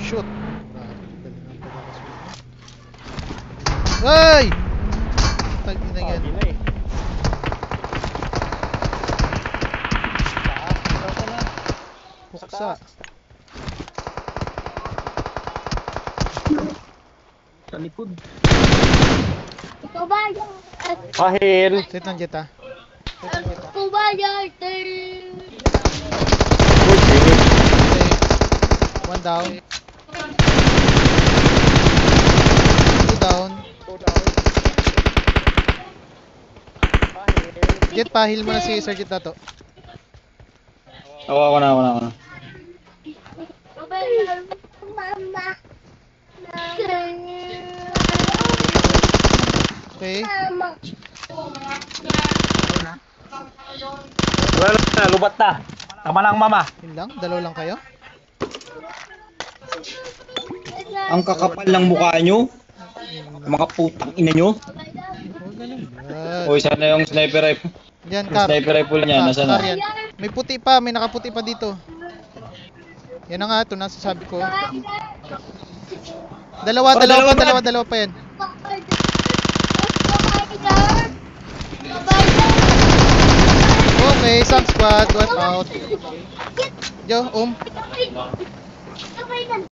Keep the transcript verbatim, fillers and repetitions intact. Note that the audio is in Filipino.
shoot. Ay! Tag ina yan. Buksa. Sa likod. Ikaw ba yung... Pahil. Set ng jet ah. Set ng jet ah. Ikaw ba yung... Good finish. Okay. One down. Two down. Jet pa, heal mo na si Sir Jet na to. Ako, ako na, ako na, ako na. Ikaw ba yung... Mama. Okay. Mama. Wala na, lubat na. Tama lang mama. Yun lang, dalawa lang kayo. Ang kakapal ng mukha nyo. Mga putang ina nyo. Oh, ganun. Yan. Uy, sana yung sniper rifle. Diyan, Yung Kap. sniper rifle niya, Kap, nasa na? Kap, yan. May puti pa, may nakaputi pa dito. Yan na nga, ito nasasabi ko. Dalawa, Oh, dalawa dalawa pa, ba? dalawa, dalawa pa yan. Okay, Sam squad, wipe out. Yo, um.